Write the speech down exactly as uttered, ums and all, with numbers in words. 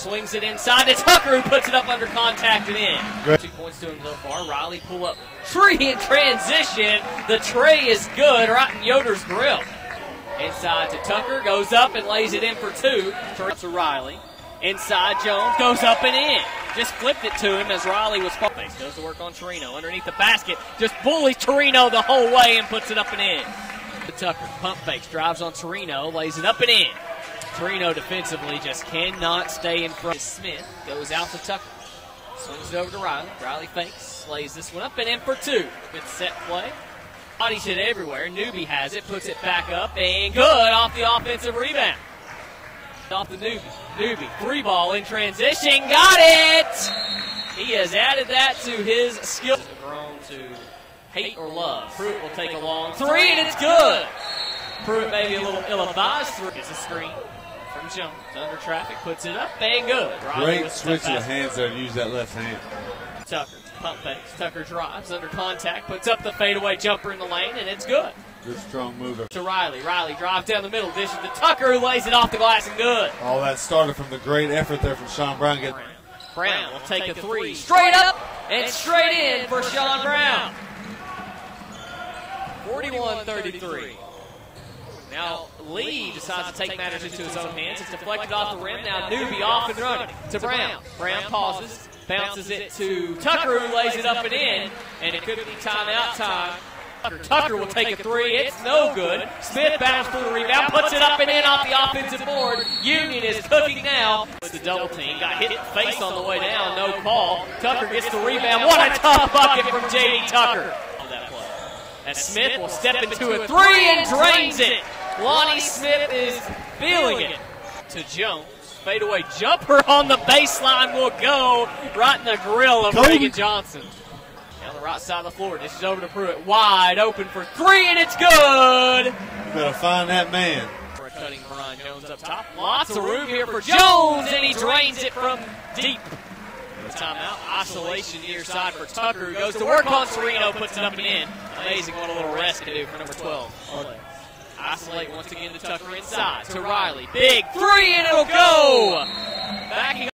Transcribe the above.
swings it inside to Tucker, who puts it up under contact and in. Great. Two points to him so far. Riley pull up tree in transition. The tray is good right in Yoder's grill. Inside to Tucker, goes up and lays it in for two. To Riley. Inside Jones, goes up and in. Just flipped it to him as Riley was falling. Goes to work on Torino underneath the basket. Just bullies Torino the whole way and puts it up and in. To Tucker, pump fakes, drives on Torino, lays it up and in. Torino defensively just cannot stay in front. Smith goes out to Tucker. Swings it over to Riley. Riley fakes, lays this one up and in for two. Good set play. Bodies hit everywhere. Newbie has it, puts it back up, and good off the offensive rebound. Off the Newbie. Newbie, three ball in transition, got it! He has added that to his skill. Grown to hate or love. Pruitt will take a long three, and it's good! Pruitt maybe a little ill-advised three. It's a screen from Jones. Under traffic, puts it up, and good. Riley Great switch of the hands there to use that left hand. Tucker, pump fakes. Tucker drives under contact, puts up the fadeaway jumper in the lane, and it's good. Good strong mover. To Riley. Riley drives down the middle, dishes to Tucker, who lays it off the glass and good. All that started from the great effort there from Sean Brown. Brown, Brown will take a three. Straight up and straight in for Sean Brown. forty-one thirty-three. Now Lee decides to take matters into his own hands. It's deflected off the rim. Now Newbie off and running to Brown. Brown pauses, bounces it to Tucker, who lays it up and in, and it could be timeout time. Tucker, Tucker will take a three. It's no good. Smith battles for the rebound, puts it up and in off the offensive board. Union is cooking now. It's the double team. Got hit in the face on the way down. No call. Tucker gets the rebound. What a tough bucket from J D Tucker. On that play. And Smith will step into a three and drains it. Lonnie Smith is feeling it. To Jones. Fadeaway jumper on the baseline will go right in the grill of Kobe. Reagan Johnson. On the right side of the floor, this is over to Pruitt. Wide open for three, and it's good! You better find that man. For a cutting Bryan Jones up top. Lots of room here for Jones, and he drains it from deep. Timeout. Isolation near side for Tucker, who goes to work on Torino, puts it up and in. Amazing what a little rest can do for number twelve. Isolate once again to Tucker inside. To Riley. Big three, and it'll go! Backing